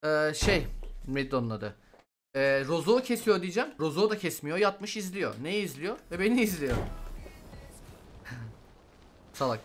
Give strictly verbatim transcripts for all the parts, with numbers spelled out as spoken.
Ee, şey neydi onun adı? Ee, Rozo kesiyor diyeceğim. Rozo da kesmiyor. Yatmış izliyor. Neyi izliyor? Ve beni izliyor. Salak.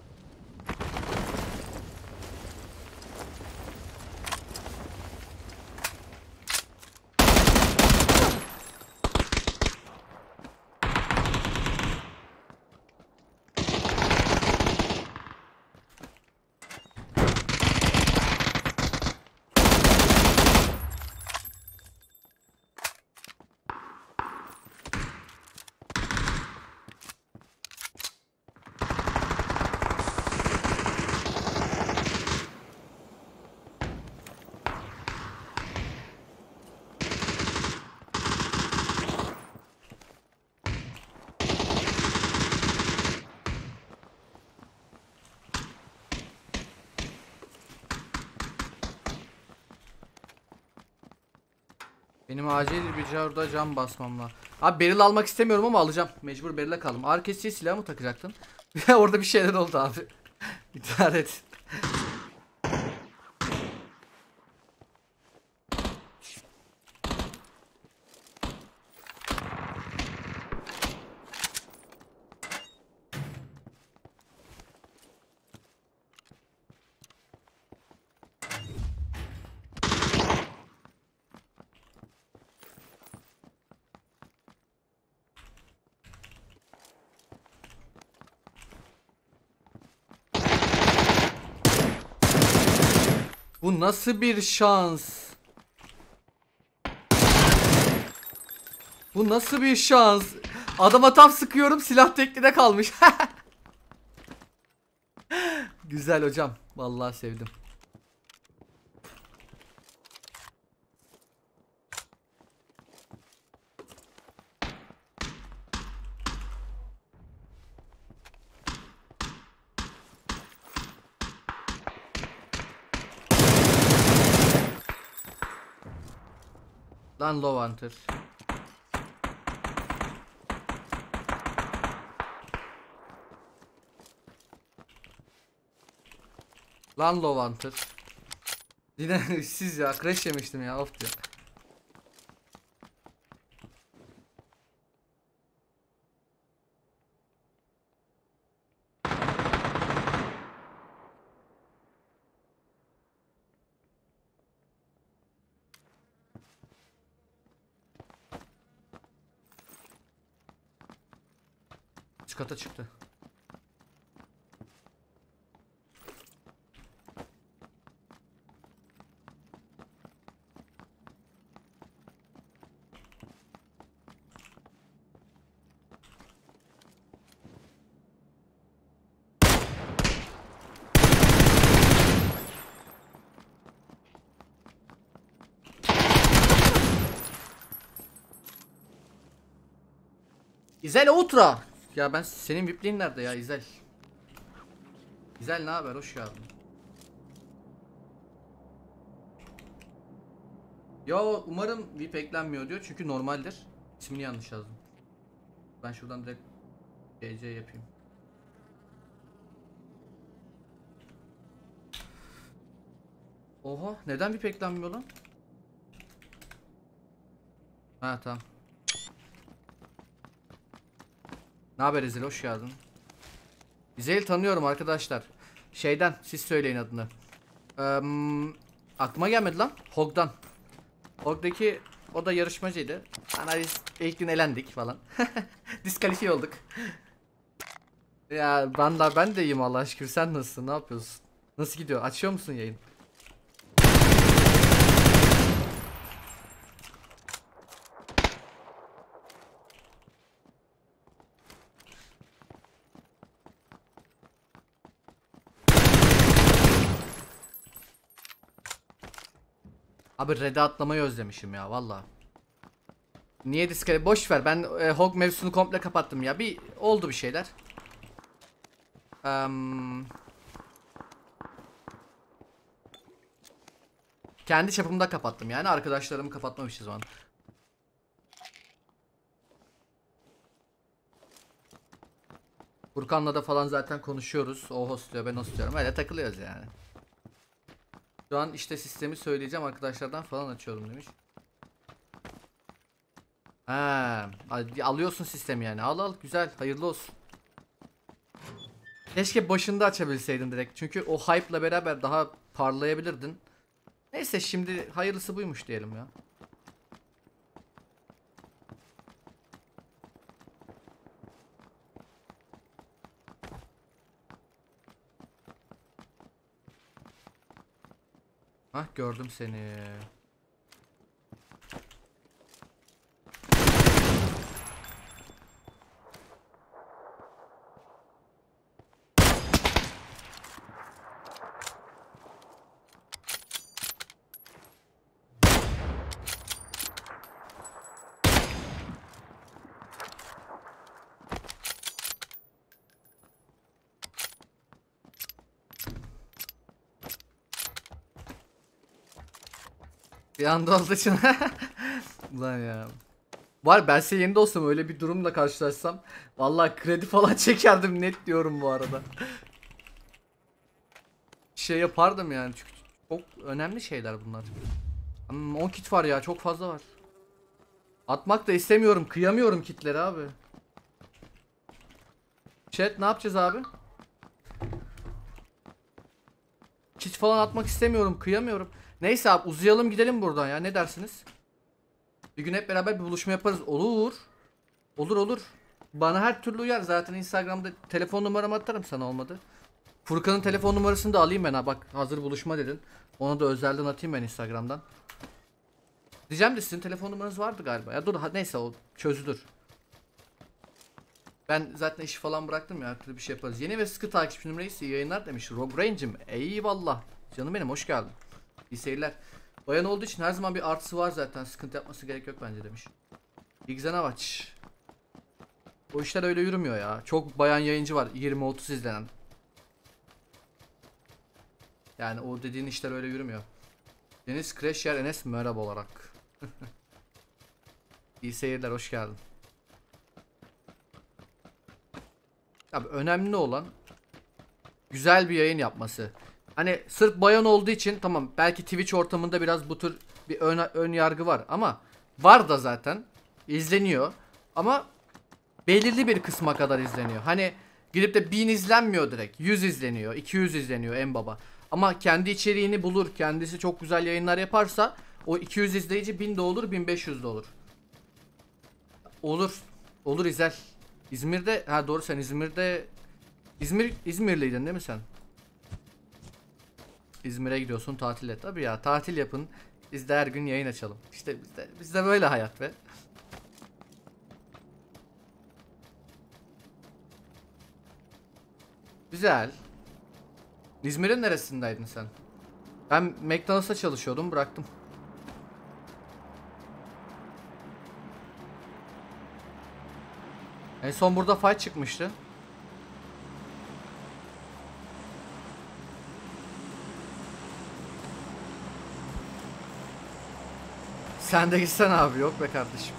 Benim acil bir carda cam basmam lazım. Abi beril almak istemiyorum ama alacağım. Mecbur berile kaldım. Ağır kesici silah mı takacaktın? Orada bir şeyler oldu abi. İdare et. Bu nasıl bir şans? Bu nasıl bir şans? Adama tam sıkıyorum, silah teklide kalmış. Güzel hocam. Vallahi sevdim. Lan Low Hunter. Lan Low Hunter. Yine siz ya, crash yemiştim ya, of diyor. Üç kata çıktı. İzel Ultra. Ya ben senin V I P'liğin nerede ya İzel? İzel ne haber? Hoş geldin. Ya umarım V I P eklenmiyor diyor çünkü normaldir. İsmini yanlış yazdım. Ben şuradan direkt G C yapayım. Oha, neden V I P eklenmiyor lan? Ha tamam. Ne haber İzel, hoş geldin. İzel'i tanıyorum arkadaşlar. Şeyden, siz söyleyin adını. Ee, aklıma gelmedi lan. Hog'dan. Hog'daki o da yarışmacıydı. Ana biz ilk gün elendik falan. Diskalifiye olduk. Ya ben de ben de iyiyim Allah'a şükür. Sen nasılsın? Ne yapıyorsun? Nasıl gidiyor? Açıyor musun yayın? Abi red'e atlamayı özlemişim ya valla. Niye diskalifiye? Boş ver. Ben e, Hog mevzusunu komple kapattım ya. Bir oldu bir şeyler. Um, kendi çapımda kapattım yani, arkadaşlarımı kapatmamışız o an. Furkan'la da falan zaten konuşuyoruz. O hostluyor, ben hostluyorum. Öyle takılıyoruz yani. Şu an işte sistemi söyleyeceğim, arkadaşlardan falan açıyorum demiş. Ha, alıyorsun sistemi yani. Al al, güzel, hayırlı olsun. Keşke başında açabilseydin direkt. Çünkü o hype'la beraber daha parlayabilirdin. Neyse, şimdi hayırlısı buymuş diyelim ya. Hah, gördüm seni. Bir anda olduğu için. Ulan ya. Var, ben senin yerinde olsam öyle bir durumla karşılaşsam vallahi kredi falan çekerdim, net diyorum bu arada. Şey yapardım yani, çünkü çok önemli şeyler bunlar. Hmm, on kit var ya, çok fazla var. Atmak da istemiyorum, kıyamıyorum kitleri abi. Chat, ne yapacağız abi? Kit falan atmak istemiyorum, kıyamıyorum. Neyse abi, uzayalım gidelim buradan ya, ne dersiniz? Bir gün hep beraber bir buluşma yaparız. Olur. Olur olur. Bana her türlü uyar. Zaten Instagram'da telefon numaramı atarım sana, olmadı. Furkan'ın telefon numarasını da alayım ben ha. Bak, hazır buluşma dedin. Onu da özelden atayım ben Instagram'dan. Diyeceğim de sizin telefon numaranız vardı galiba. Ya dur, neyse, o çözülür. Ben zaten işi falan bıraktım ya. Her türlü bir şey yaparız. Yeni ve sıkı takipçim reisi yayınlar demiş. Rob Range'im. Eyvallah. Canım benim, hoş geldin. İyi seyirler. Bayan olduğu için her zaman bir artısı var zaten. Sıkıntı yapması gerek yok bence demiş. İgzen Avaç. O işler öyle yürümüyor ya. Çok bayan yayıncı var. yirmi otuz izlenen. Yani o dediğin işler öyle yürümüyor. Deniz Crash Yer Enes merhaba olarak. İyi seyirler, hoş geldin. Abi önemli olan güzel bir yayın yapması. Hani sırf bayan olduğu için tamam, belki Twitch ortamında biraz bu tür bir ön, ön yargı var ama var da zaten izleniyor ama belirli bir kısma kadar izleniyor. Hani gidip de bin izlenmiyor direkt, yüz izleniyor, iki yüz izleniyor en baba. Ama kendi içeriğini bulur, kendisi çok güzel yayınlar yaparsa o iki yüz izleyici bin de olur, bin beş yüz de olur. Olur. Olur İzel. İzmir'de, ha doğru, sen İzmir'de İzmir İzmirliydin değil mi sen? İzmir'e gidiyorsun tatile. Tabii ya, tatil yapın. Biz de her gün yayın açalım. İşte bizde bizde böyle hayat be. Güzel. İzmir'in neresindeydin sen? Ben McDonald's'ta çalışıyordum, bıraktım. En son burada fight çıkmıştı. Sen de gitsen abi, yok be kardeşim.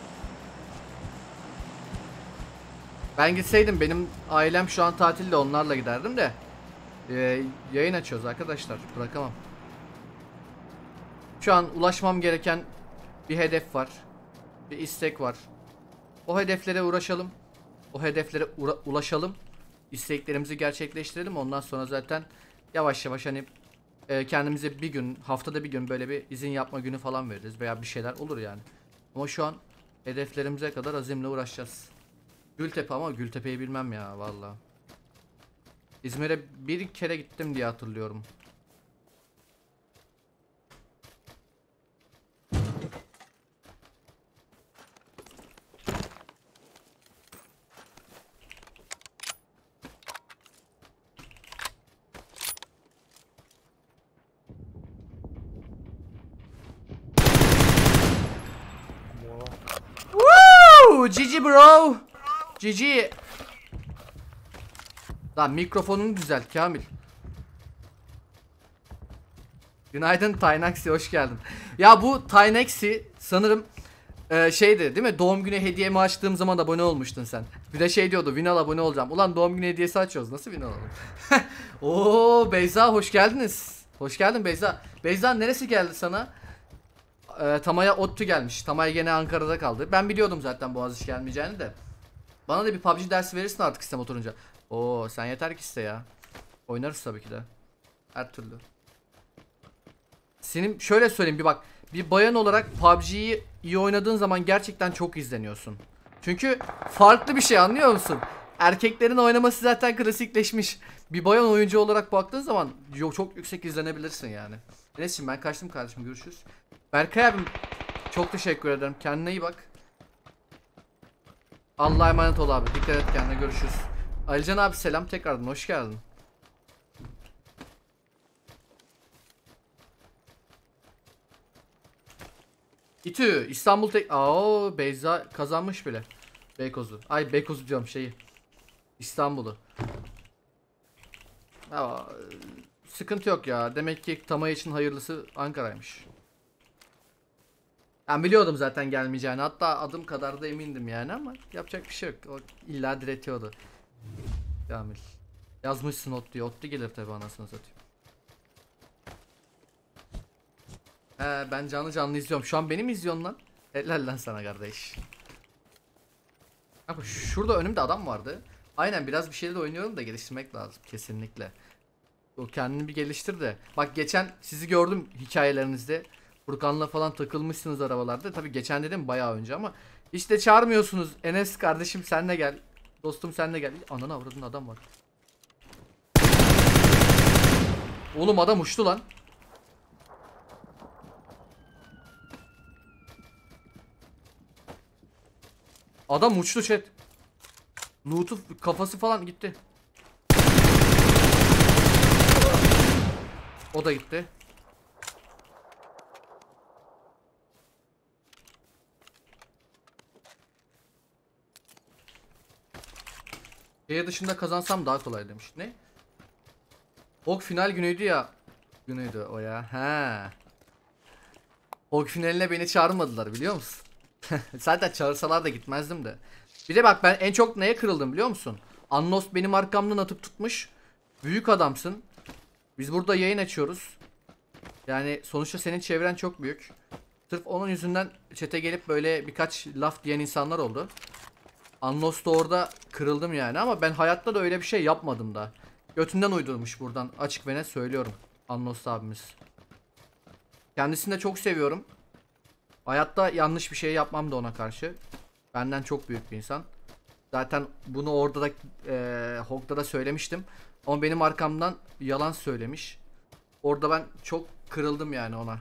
Ben gitseydim, benim ailem şu an tatilde, onlarla giderdim de. Ee, yayın açıyoruz arkadaşlar, bırakamam. Şu an ulaşmam gereken bir hedef var. Bir istek var. O hedeflere uğraşalım. O hedeflere ulaşalım. İsteklerimizi gerçekleştirelim. Ondan sonra zaten yavaş yavaş hani e, kendimize bir gün, haftada bir gün böyle bir izin yapma günü falan veririz veya bir şeyler olur yani. Ama şu an hedeflerimize kadar azimle uğraşacağız. Gültepe, ama Gültepe'yi bilmem ya vallahi. İzmir'e bir kere gittim diye hatırlıyorum. Woo! G G bro. G G. Lan mikrofonunu düzelt Kamil. Günaydın Tynaxi, hoş geldin. Ya bu Tynaxi sanırım e, şeydi değil mi? Doğum günü hediyemi açtığım zaman abone olmuştun sen. Bir de şey diyordu, Vinal abone olacağım. Ulan doğum günü hediyesi açıyoruz, nasıl Vinal alalım? Oo Beyza, hoş geldiniz. Hoş geldin Beyza. Beyza neresi geldi sana? Ee, Tamaya ODTÜ gelmiş. Tamaya gene Ankara'da kaldı. Ben biliyordum zaten Boğaziçi gelmeyeceğini de. Bana da bir P U B G dersi verirsin artık sistem oturunca. Oo sen yeter ki iste ya. Oynarız tabii ki de. Her türlü. Senin şöyle söyleyeyim bir bak. Bir bayan olarak P U B G'yi iyi oynadığın zaman gerçekten çok izleniyorsun. Çünkü farklı bir şey, anlıyor musun? Erkeklerin oynaması zaten klasikleşmiş. Bir bayan oyuncu olarak baktığın zaman çok yüksek izlenebilirsin yani. Enes'cim ben kaçtım kardeşim, görüşürüz. Berkay abim çok teşekkür ederim. Kendine iyi bak. Allah'a emanet ol abi. Dikkat et kendine, görüşürüz. Alican abi selam tekrardan, hoş geldin. İTÜ İstanbul tek... Aa Beyza kazanmış bile. Beykoz'u. Ay Beykoz'u diyorum şeyi. İstanbul'u. Aa, sıkıntı yok ya. Demek ki Tamay için hayırlısı Ankara'ymış. Ben biliyordum zaten gelmeyeceğini. Hatta adım kadar da emindim yani ama yapacak bir şey yok. O illa diretiyordu. Kamil. Yazmışsın Ottu'yu. Ottu gelir tabi, anasını satayım. He ben canlı canlı izliyorum. Şu an beni mi izliyorsun lan? Helal lan sana kardeş. Abi şurada önümde adam vardı. Aynen biraz bir şeyler oynuyorum da geliştirmek lazım kesinlikle. O kendini bir geliştir de. Bak geçen sizi gördüm hikayelerinizde. Furkan'la falan takılmışsınız arabalarda. Tabi geçen dedim bayağı önce ama işte çağırmıyorsunuz. Enes kardeşim sen de gel. Dostum sen de gel. Ananı avradın, adam var. Oğlum adam uçtu lan. Adam uçtu chat. Loot'u kafası falan gitti. O da gitti. Şehir dışında kazansam daha kolay demiş. Ne? Hog final günüydü ya. Günüydü o ya. He. Hog finaline beni çağırmadılar biliyor musun? Zaten çağırsalar da gitmezdim de. Bir de bak ben en çok neye kırıldım biliyor musun? Annos benim arkamdan atıp tutmuş. Büyük adamsın. Biz burada yayın açıyoruz. Yani sonuçta senin çevren çok büyük. Sırf onun yüzünden chat'e gelip böyle birkaç laf diyen insanlar oldu. Annos da orada kırıldım yani ama ben hayatta da öyle bir şey yapmadım da. Götünden uydurmuş, buradan açık ve net söylüyorum. Annos abimiz. Kendisini de çok seviyorum. Hayatta yanlış bir şey yapmam da ona karşı. Benden çok büyük bir insan. Zaten bunu orada da e, Hog'da da söylemiştim. Ama benim arkamdan yalan söylemiş. Orada ben çok kırıldım yani ona.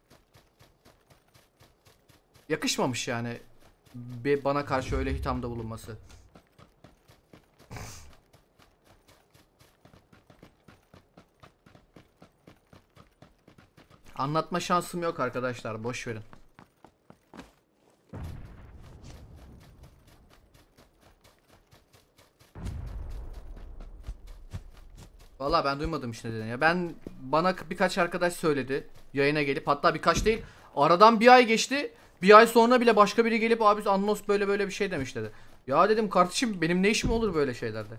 Yakışmamış yani bana karşı öyle hithamda bulunması. Anlatma şansım yok arkadaşlar, boş verin. Vallahi ben duymadım işte nedeni ya. Ben bana birkaç arkadaş söyledi yayına gelip, hatta birkaç değil. Aradan bir ay geçti. Bir ay sonra bile başka biri gelip abi Annos böyle böyle bir şey demiş dedi. Ya dedim kardeşim benim ne işim olur böyle şeylerde.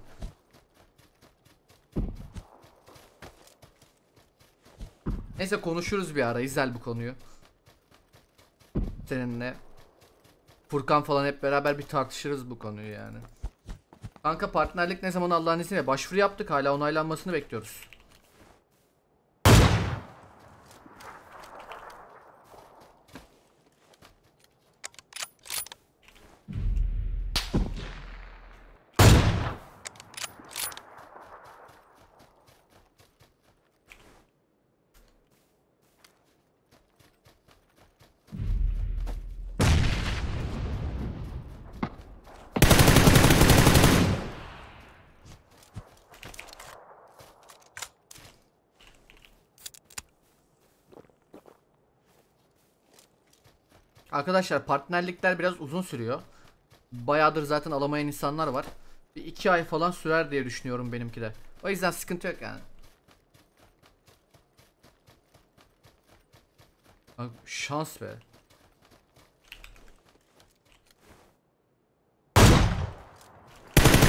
Neyse konuşuruz bir ara, İzel bu konuyu. Seninle. Furkan falan hep beraber bir tartışırız bu konuyu yani. Kanka partnerlik ne zaman Allah'ın izniyle? Başvuru yaptık, hala onaylanmasını bekliyoruz. Arkadaşlar partnerlikler biraz uzun sürüyor. Bayağıdır zaten alamayan insanlar var. Bir iki ay falan sürer diye düşünüyorum benimki de. O yüzden sıkıntı yok yani. Bak, şans be.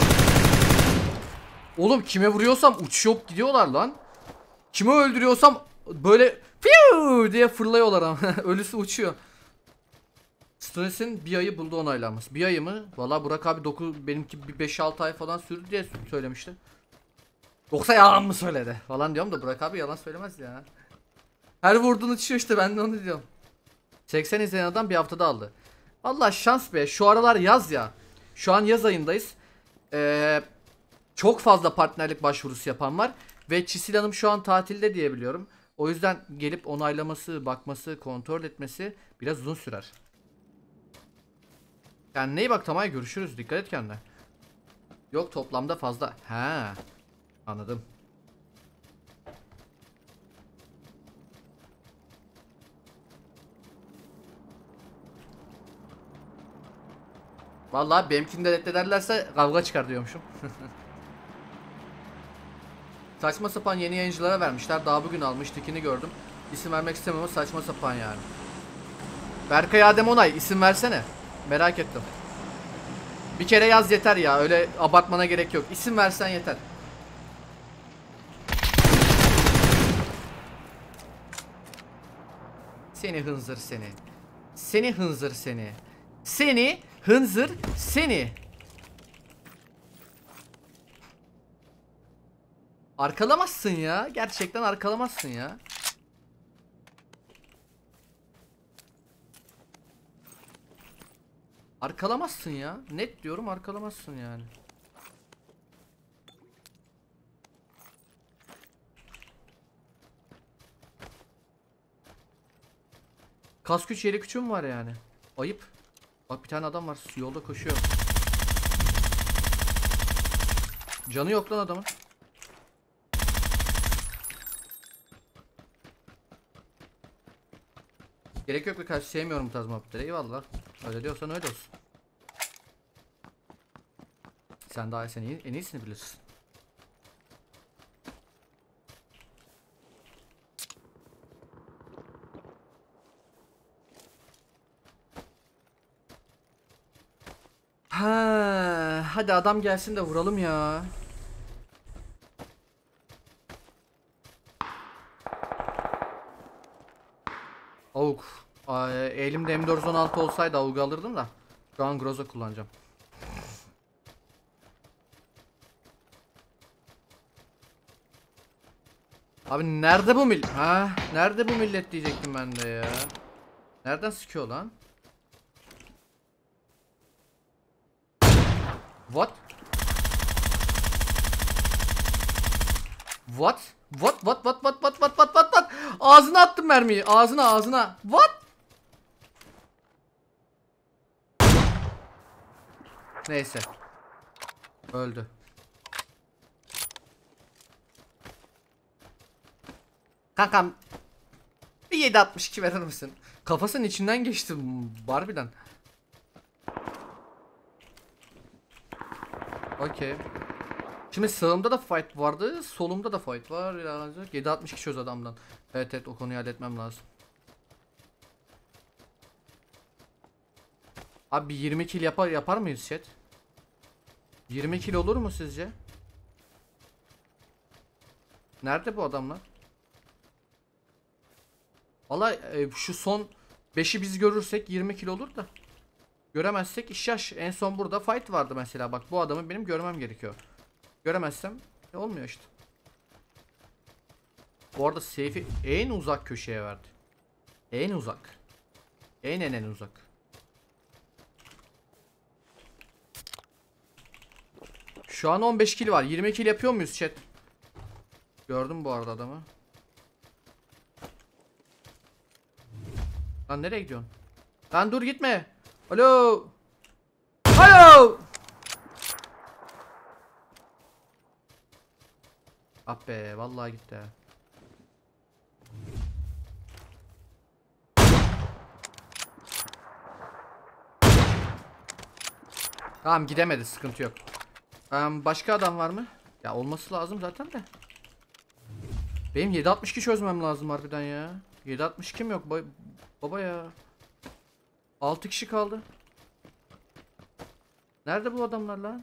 Oğlum kime vuruyorsam uçuyor gidiyorlar lan. Kimi öldürüyorsam Böyle piu diye fırlıyorlar ama ölüsü uçuyor. Stresin bir ayı buldu onaylanması. Bir ayı mı? Valla Burak abi dokuz, benimki bir beş altı ay falan sürdü diye söylemişti. Yoksa yalan mı söyledi falan diyorum da Burak abi yalan söylemez ya. Her vurduğunu uçuyor işte, ben de onu diyorum. seksen izleyen adam bir haftada aldı. Valla şans be, şu aralar yaz ya. Şu an yaz ayındayız. Ee, çok fazla partnerlik başvurusu yapan var. Ve Çisil Hanım şu an tatilde diye biliyorum. O yüzden gelip onaylaması, bakması, kontrol etmesi biraz uzun sürer. Yani neye bak Tamay, görüşürüz. Dikkat et kendine. Yok toplamda fazla. He. Anladım. Vallahi benimkini de reddederlerse kavga çıkar diyormuşum. Saçma sapan yeni yayıncılara vermişler. Daha bugün almış. Dikini gördüm. İsim vermek istemem ama saçma sapan yani. Berkay Adem Onay, isim versene. Merak ettim. Bir kere yaz yeter ya. Öyle abartmana gerek yok. İsim versen yeter. Seni hınzır seni. Seni hınzır seni. Seni hınzır seni. Arkalamazsın ya. Gerçekten arkalamazsın ya. Arkalamazsın ya. Net diyorum, arkalamazsın yani. Kas güç yeri küçüğüm var yani. Ayıp. Bak bir tane adam var yolda koşuyor. Canı yok lan adamın. Gerek yok birkaç, sevmiyorum bu tarz muhabbetleri. Eyvallah. Öyle diyorsan öyle olsun. Sen daha sen iyi, en iyisini bilirsin. Ha, hadi adam gelsin de vuralım ya. Avuk. Aa, elimde M dört yüz on altı olsaydı Avuk'u alırdım da. Şu an Groza kullanacağım. Abi nerede bu millet? Ha, nerede bu millet diyecektim ben de ya. Nereden sıkıyor lan? What? What? What? What? What? What? What? What? What? What? What? Ağzına attım mermiyi. Ağzına, ağzına. What? Neyse. Öldü. Kankam. Bir yedi altmış iki verir misin? Kafasının içinden geçtim Barbie'den. Okey. Şimdi sağımda da fight vardı, solumda da fight var. yedi altmış iki çöz adamdan. Evet evet, o konuyu halletmem lazım. Abi yirmi kill yapar yapar mıyız chat? yirmi kill olur mu sizce? Nerede bu adamlar? Vallahi e, şu son beşi biz görürsek yirmi kill olur da. Göremezsek iş yaş. En son burada fight vardı mesela. Bak bu adamı benim görmem gerekiyor. Göremezsem e, olmuyor işte. Bu arada safe'i en uzak köşeye verdi. En uzak. En en en uzak. Şu an on beş kill var. yirmi kill yapıyor muyuz chat? Gördüm bu arada adamı. Lan nereye gidiyorsun? Lan dur gitme. Alo. Alo. Ah be, vallahi gitti. Tamam gidemedi, sıkıntı yok. Um, başka adam var mı? Ya olması lazım zaten de. Benim yedi altmış iki çözmem lazım harbiden ya. yedi altmış kim yok ba baba ya. altı kişi kaldı. Nerede bu adamlar lan?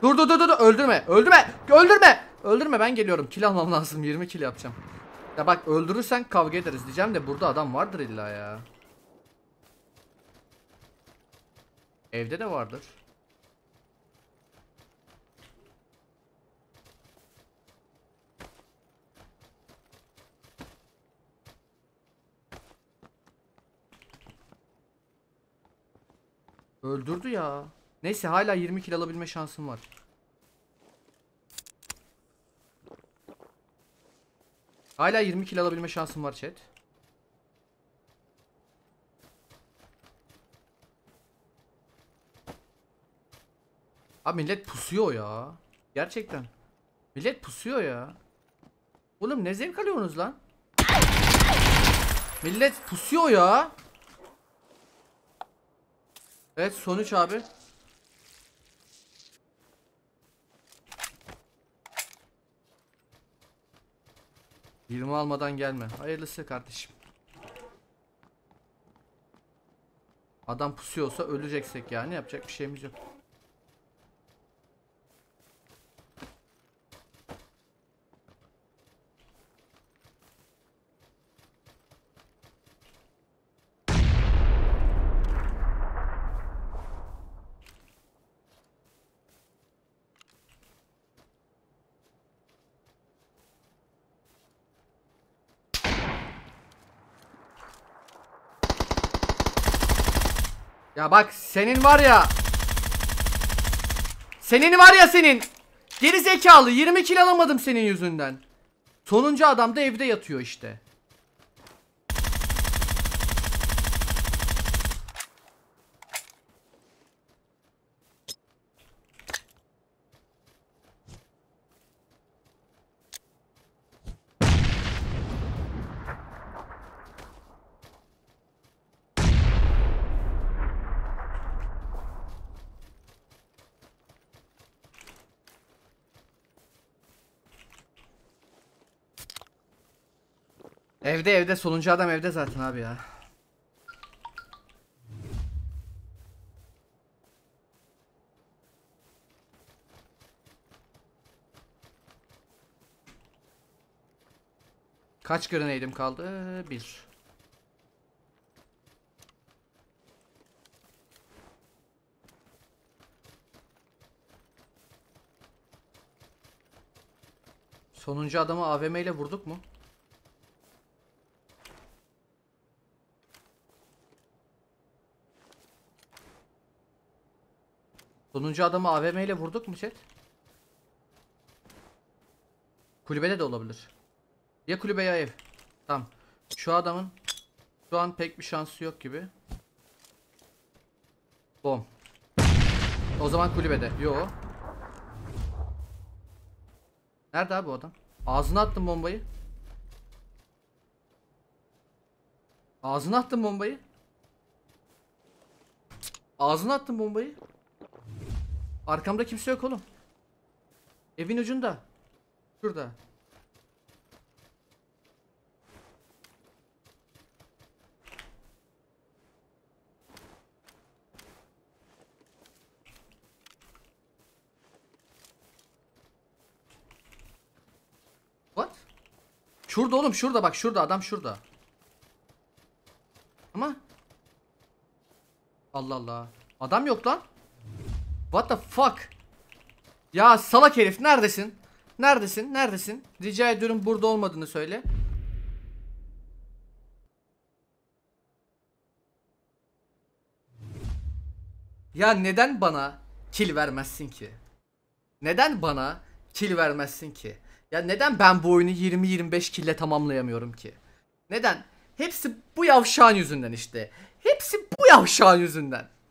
Dur dur dur dur öldürme öldürme öldürme. Öldürme ben geliyorum kill almam lazım yirmi kill yapacağım. Ya bak öldürürsen kavga ederiz diyeceğim de burada adam vardır illa ya. Evde de vardır. Öldürdü ya. Neyse hala yirmi kill alabilme şansım var. Hala yirmi kill alabilme şansım var chat. Abi millet pusuyor ya. Gerçekten. Millet pusuyor ya. Oğlum ne zevk alıyorsunuz lan? Millet pusuyor ya. Evet sonuç abi. yirmi almadan gelme. Hayırlısı kardeşim. Adam pusuyorsa öleceksek yani yapacak bir şeyimiz yok. Ya bak senin var ya. Senin var ya senin. Geri zekalı yirmi kill alamadım senin yüzünden. Sonuncu adam da evde yatıyor işte. Evde evde sonuncu adam evde zaten abi ya. Kaç grenade'im kaldı? Bir. Sonuncu adamı A V M ile vurduk mu? Sonuncu adamı A V M ile vurduk mu chat? Kulübede de olabilir. Ya kulübe ya ev. Tamam. Şu adamın şu an pek bir şansı yok gibi. Bom. O zaman kulübede. Yo. Nerede abi o adam? Ağzına attım bombayı. Ağzına attım bombayı. Ağzına attım bombayı. Arkamda kimse yok oğlum. Evin ucunda. Şurada. What? Şurada oğlum şurada bak şurada adam şurada. Ama Allah Allah. Adam yok lan. What the fuck? Ya salak herif neredesin? Neredesin? Neredesin? Rica ediyorum burada olmadığını söyle. Ya neden bana kill vermezsin ki? Neden bana kill vermezsin ki? Ya neden ben bu oyunu yirmi yirmi beş kille tamamlayamıyorum ki? Neden? Hepsi bu yavşağın yüzünden işte. Hepsi bu yavşağın yüzünden.